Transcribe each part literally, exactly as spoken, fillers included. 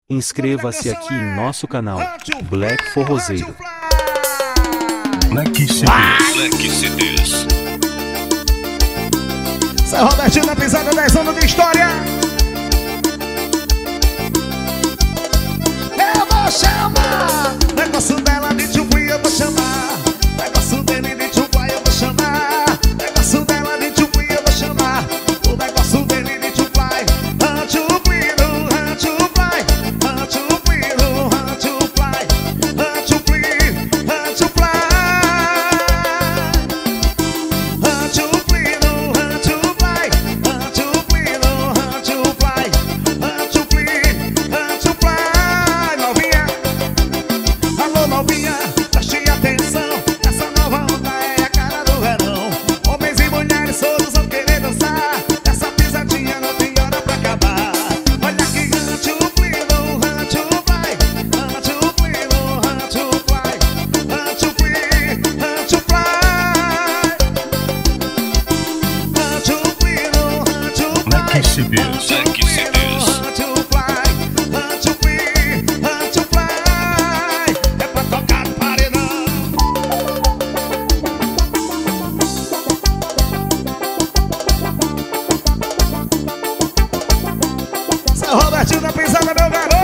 Inscreva-se aqui em nosso canal Black Forrozeiro. Black C Ds. Black C Ds. Seu Robertinho na pisada, dez anos de história. Eu vou chamar. Negócio dela de Tchubuí, eu vou chamar. Negócio dele de Tchubuí, eu vou chamar. Negócio dela de Tchubuí, eu vou chamar. O negócio dele de Tchubuí. Robertinho da pisada, meu garoto.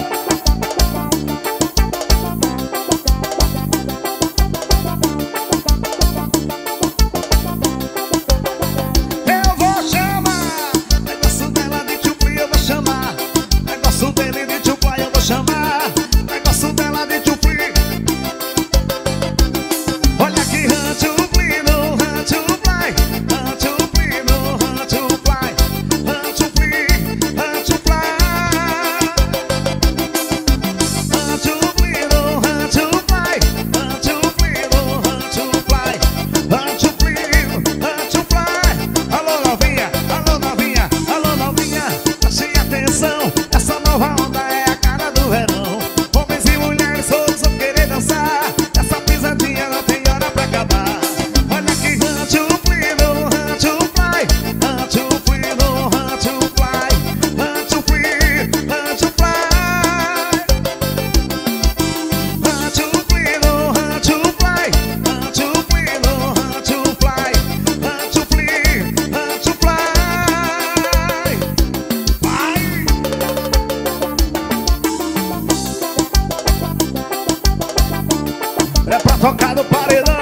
Eu vou chamar. Negócio dela de Tchubuí, eu vou chamar. Negócio dele de Tchubuí, eu vou chamar. Negócio dela de Tchubuí. Olha aqui, Tchubuí, no Tchubuí, Tchubuí, no Tchubuí, Tchubuí. É pra tocar no paredão.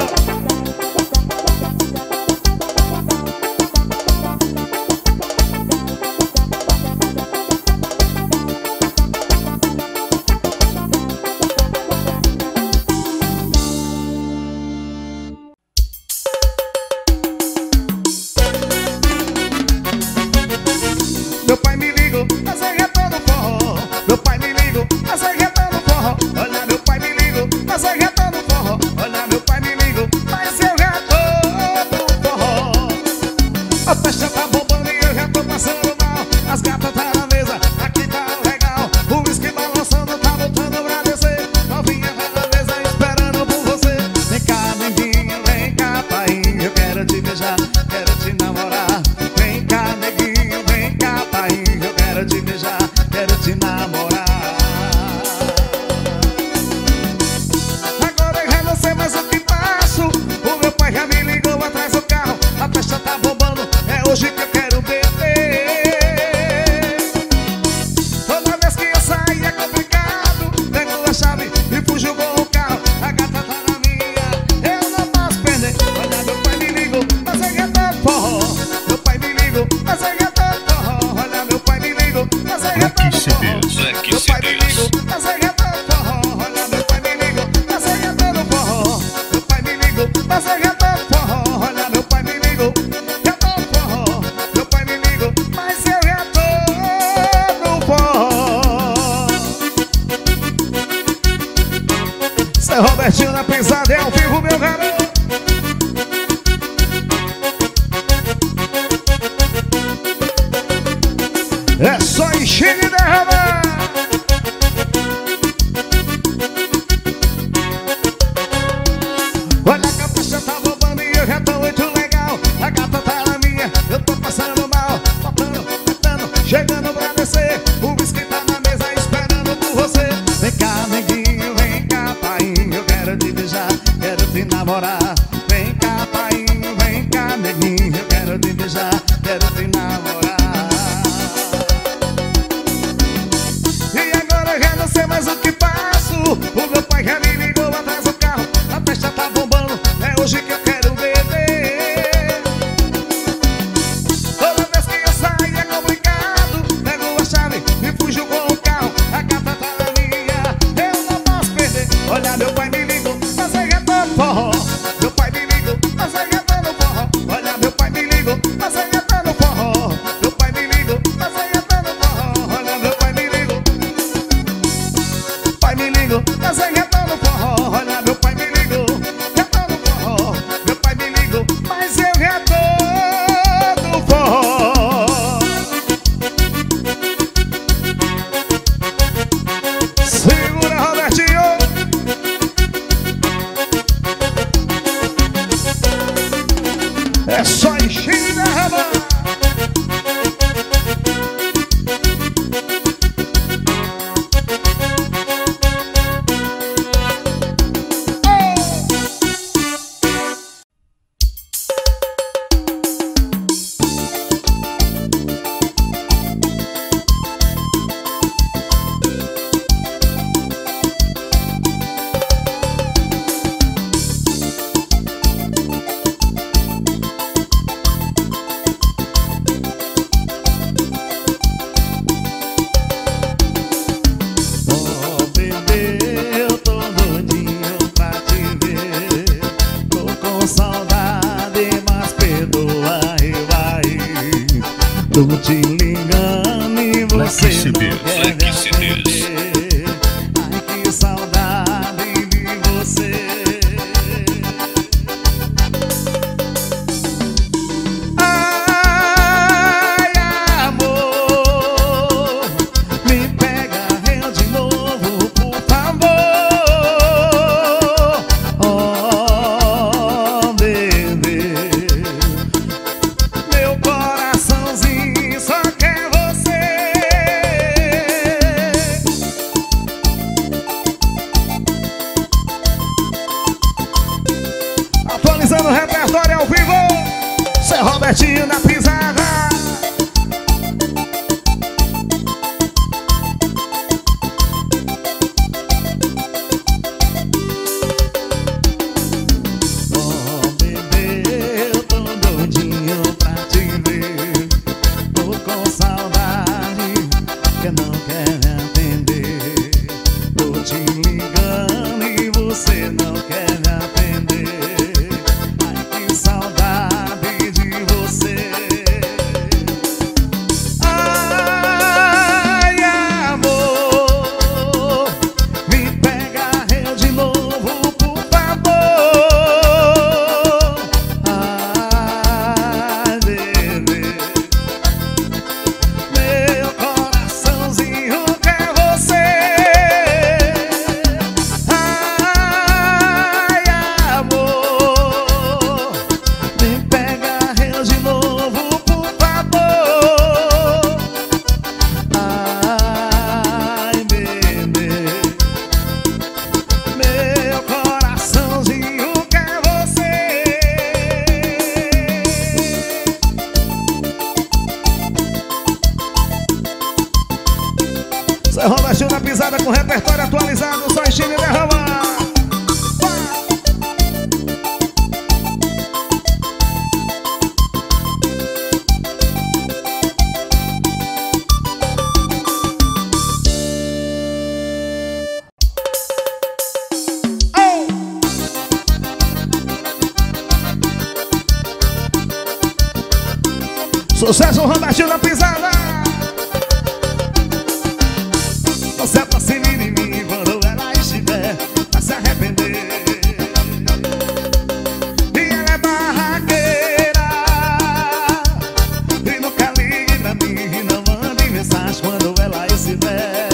Meu pai me ligou, mas é reggaeton no forró. Meu pai me ligou, mas é reggaeton no forró. Olha, meu pai me ligou, mas é reggaeton no forró. Olha, meu pai me ligou, mas eu já tô no forró. A festa tá bombando e eu já tô passando mal. As gatas tá na mesa, aqui tá legal. O uísque balançando, tá voltando pra descer. Novinha tá na mesa esperando por você. Vem cá, neguinho, vem cá, pai. Eu quero te beijar, quero te namorar. Vem cá, neguinho, vem cá, pai. Eu quero te beijar, quero te namorar. Agora eu já não sei mais o que faço. O meu pai já me ligou atrás do carro. A festa tá bombando, é hoje que eu quero beber. Toda vez que eu sair é complicado. Pego a chave e fujo com o carro. A gata tá na minha, eu não posso perder. Olha, meu pai me ligou, mas é reggaeton forró. Meu pai me ligou, mas é reggaeton forró. Olha, meu pai me ligou, mas é reggaeton forró. Meu pai me ligou, mas é reggaeton forró. Olha, meu pai me ligou, mas é reggaeton forró. Meu pai me ligou, mas é reggaeton forró. Olha, meu pai me ligou, reggaeton forró. Meu pai me ligou, mas eu já tô no forró. Seu Robertinho na pisada é ao vivo, meu garoto. É só encher e derramar. Olha que a festa tá bombando e eu já tô muito legal. A gata tá na minha, eu tô passando mal. Botando, botando, chegando pra descer. O whisky tá na mesa esperando Robertinho na pisada. Oh, bebê, eu tô doidinho pra te ver. Tô com saudade, que não quer me atender. Tô te ligando e você não quer me atender. Ai, que saudade de você. Ai, amor, me pega eu de novo, por favor. Ai, bebê, meu coraçãozinho quer você. Ai, amor, me pega eu de novo, por favor. Ai, bebê, meu coraçãozinho quer você. Zé Robertinho na pisada com repertório atualizado, só estilo e derramar. Sucesso, Robertinho na pisada. Você aproxime de mim quando ela estiver, vai se arrepender. E ela é barraqueira, e nunca ligue pra mim, e não mande mensagem quando ela estiver.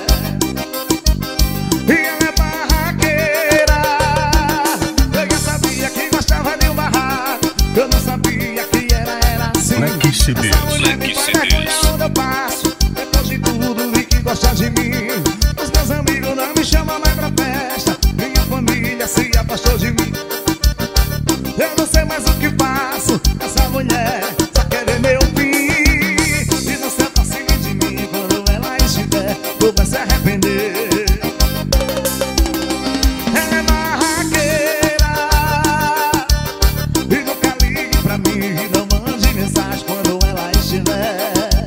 E ela é barraqueira, eu já sabia que gostava de um barraco, eu não sabia que era, era assim. Black C Ds, Black C Ds. Quando eu passo, depois de tudo, vi que gosta de mim. Os meus amigos não me chamam mais pra festa, minha família se afastou de mim. Eu não sei mais o que faço, essa mulher só quer ver meu fim. E não se aproxime de mim quando ela estiver, tu vai se arrepender. Ela é barraqueira, e nunca ligue pra mim, não mande mensagem quando ela estiver.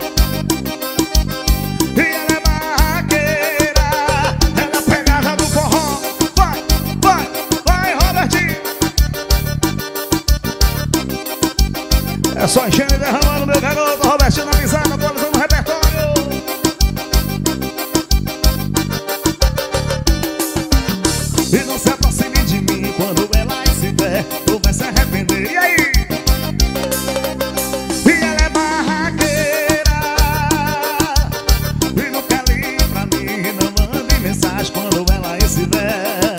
E ela é barraqueira, ela é pegada do forró. Vai, vai, vai, Robertinho. É só enchendo e derramando, meu garoto. Robertinho na pisada, atualizando o repertório. E não se aproxime de mim quando ela estiver, tu vai se arrepender. E aí? E ela é barraqueira, e nunca ligue pra mim, não mande mensagem quando ela estiver.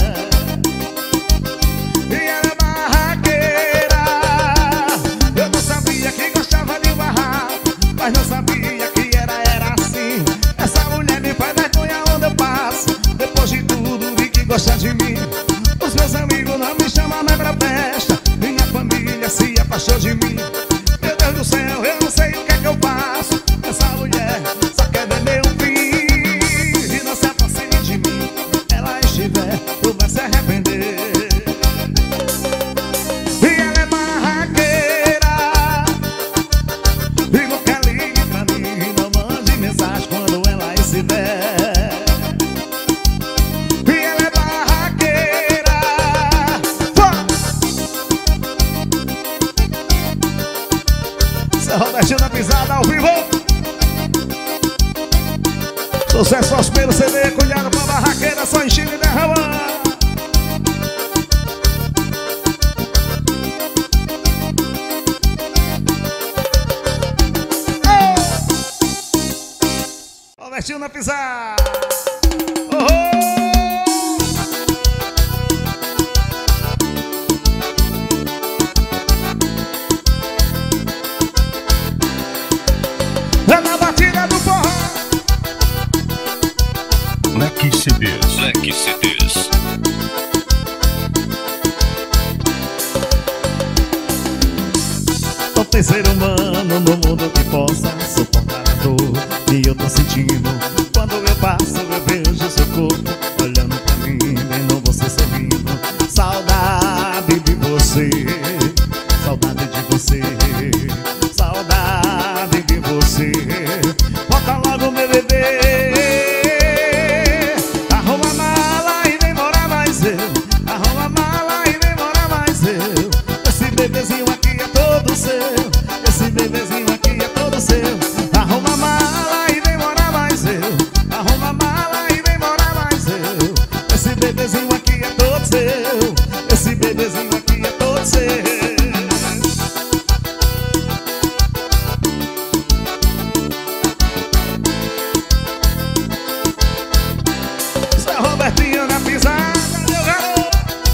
E ela é barraqueira, eu não sabia que gostava de um barraco, mas não sabia que era, era assim. Essa mulher me faz vergonha onde eu passo, depois de tudo vi que gosta de mim. Os meus amigos não me chamam mais pra festa, minha família se afastou de mim. Meu Deus do céu, eu não sei o que é que eu faço, essa mulher só quer ver meu fim. E não se aproxime de mim, ela estiver, tu vai se arrepender. E ela é barraqueira, e nunca ligue pra mim, não mande mensagem quando ela estiver. E ela é barraqueira. Vai! Zé Robertinho na pisada ao vivo. Sucesso aos primeiros C D, cuidado pra barraqueira, só enchendo e derramando. Robertinho na pisada. Oh, oh. É na batida do forró. Black C Ds, Black C Ds. Tô tem ser humano no mundo que possa suportar a dor que eu tô sentindo. Quando eu passo eu vejo seu corpo olhando pra mim, vendo você sorrindo. Saudade de você, saudade de você, saudade de você. Volta logo meu bebê, arruma a mala e vem morar mais eu, arruma a mala e vem morar mais eu. Esse bebezinho aqui é todo seu, esse bebezinho aqui é todo seu. Arruma a mala e vem morar mais eu, arruma a mala e vem morar mais eu. Esse bebezinho aqui é todo seu, esse bebezinho aqui é todo seu. Robertinho na pisada, meu garoto.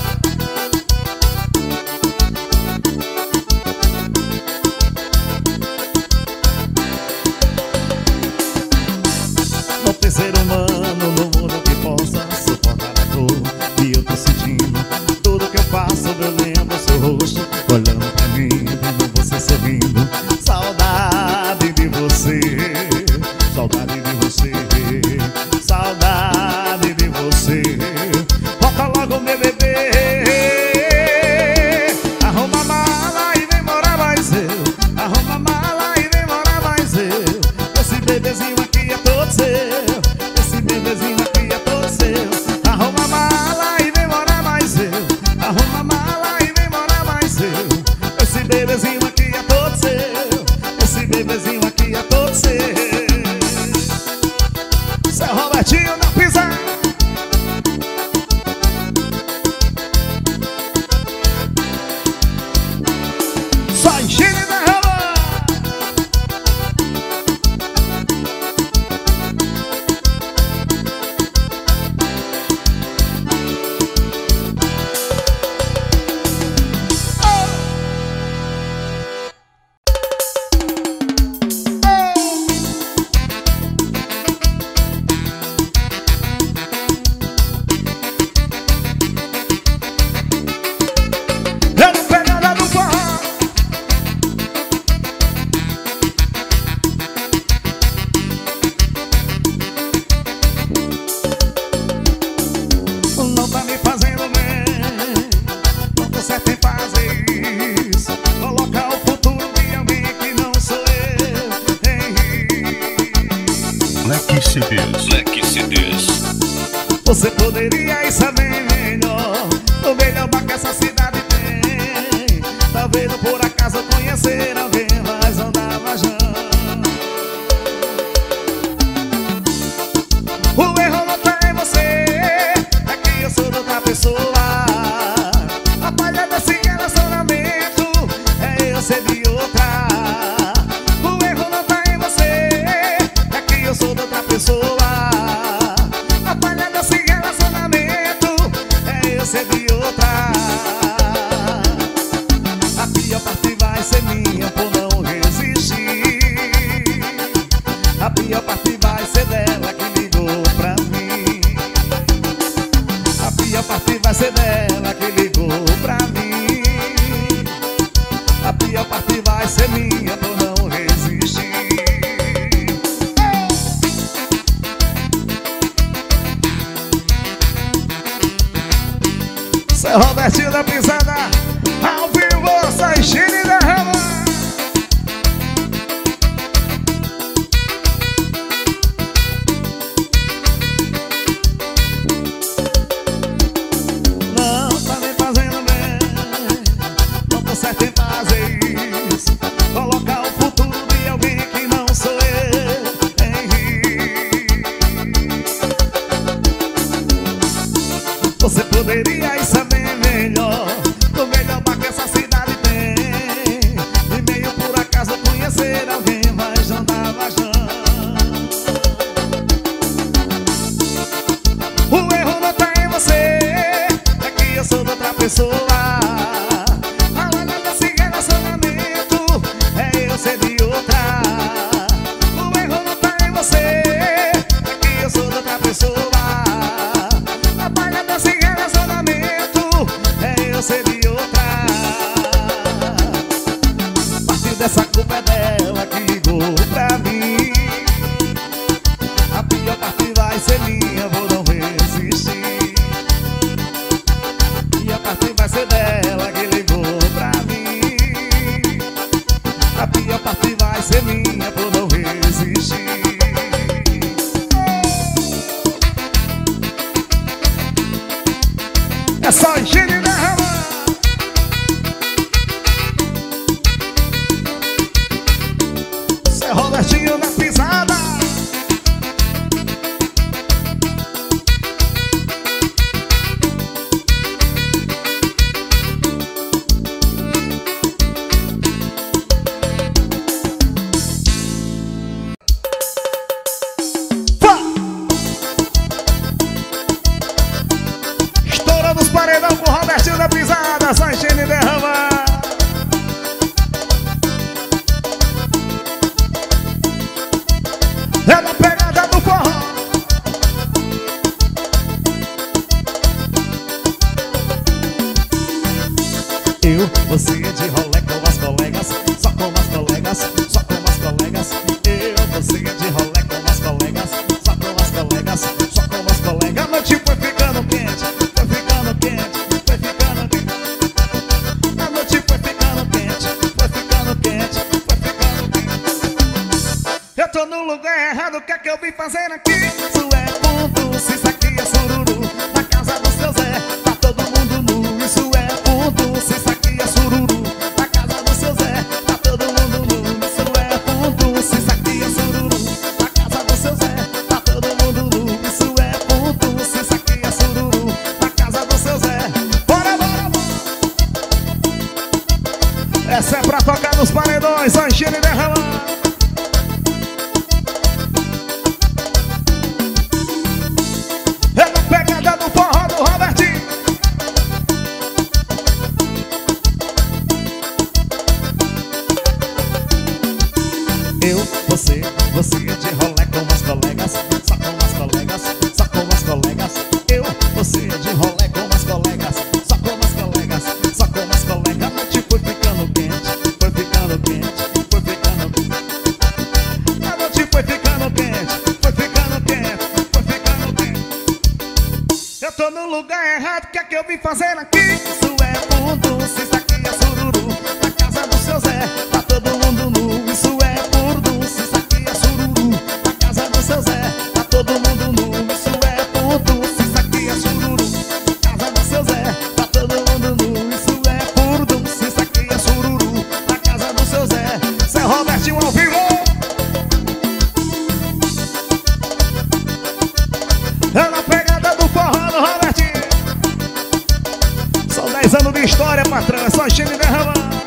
Não tem ser humano no mundo que possa suportar a dor que eu tô sentindo. Tudo que eu faço eu lembro seu rosto olhando pra mim, vendo você sorrindo. Saudade de você, saudade de você, saudade de você. Volta logo meu bebê, arruma a mala e vem morar mais eu, arruma a mala e vem morar mais eu. Esse bebezinho aqui é todo seu, esse bebezinho aqui é todo seu. Arruma a mala e vem morar mais eu, arruma a mala e vem morar mais eu. Esse bebezinho aqui é todo seu, esse bebezinho aqui é todo seu. Seu Robertinho na pisada. Só enchendo da rua. Não tá me fazendo bem, não tô certo em fazer isso. Colocar o futuro de alguém que não sou eu em Black C Ds. Black C Ds. Você poderia ir saber melhor, o melhor bar que essa cidade tem. Talvez por acaso conhecer alguém, mas não dava já. O erro não tá em você, aqui eu sou de outra pessoa. A falha desse relacionamento é eu ser de outra. O erro não tá em você, aqui eu sou de outra pessoa. A falha desse relacionamento é eu ser de outra. A pior parte vai ser minha por não resistir. A pior parte vai ser dela que ligou pra mim. A pior parte vai ser dela que ligou pra mim. A pior parte vai ser minha por não resistir. Seu Robertinho da pisada, ao vivo, sai enchendo da rama. Não tá me fazendo bem, não tô certo em fazer isso. Colocar o futuro de alguém que não sou eu em Você poderia ir saber melhor, o melhor bar que essa cidade tem. E meio por acaso conhecer alguém, mas não dava já. O erro não tá em você, é que eu sou de outra pessoa. A falha desse relacionamento é eu ser de outra. O erro não tá em você, é que eu sou de outra pessoa. A falha desse relacionamento é eu ser de outra. Parte dessa É só higiene derrama. Seu Robertinho na pisada. Estourando os paredão com o Robertinho na pisada. Só higiene derrama. É na pegada do forró. Eu, você de rolê com as colegas, só com as colegas, só com as colegas. Eu, você de rolê com as colegas, só com as colegas, só com as colegas. A noite foi ficando quente, foi ficando quente, foi ficando quente. A noite foi ficando quente, foi ficando quente, foi ficando quente. Eu tô no lugar errado, o que é que eu vim fazer aqui? Isso é ponto, se isso aqui é sururu. Na casa do seu Zé, tá todo mundo nu. Isso é ponto, se isso aqui é sururu. Na casa do seu Zé, tá todo mundo nu. Isso é ponto, se isso aqui é sururu. Na casa do seu Zé, tá todo mundo nu. Isso é ponto, se isso aqui é sururu. Na casa do seu Zé. Bora, bora, bora. Essa é pra tocar nos paredões, só higiene derrama. Eu, você, você de rolê com as colegas, só com as colegas, só com as colegas. Eu, você de rolê com as colegas, só com as colegas, só com as colegas. A noite foi ficando quente, foi ficando quente, foi ficando quente. A noite foi ficando quente, foi ficando quente, foi ficando quente. Eu tô no lugar errado, o que é que eu vim fazer aqui? Isso é ponto, se isso aqui é sururu. Na casa do seu Zé, tá todo mundo nu. Isso é se isso aqui é sururu. Na casa do seu Zé, tá todo mundo nu. Isso é ponto, se isso aqui é sururu. Na casa do seu Zé, tá todo mundo nu. Isso é ponto, se isso aqui é sururu. Na casa do seu Zé, Zé Robertinho ao vivo. É na pegada do forró do Robertinho. São dez anos de história, patrão. É só higiene derramar.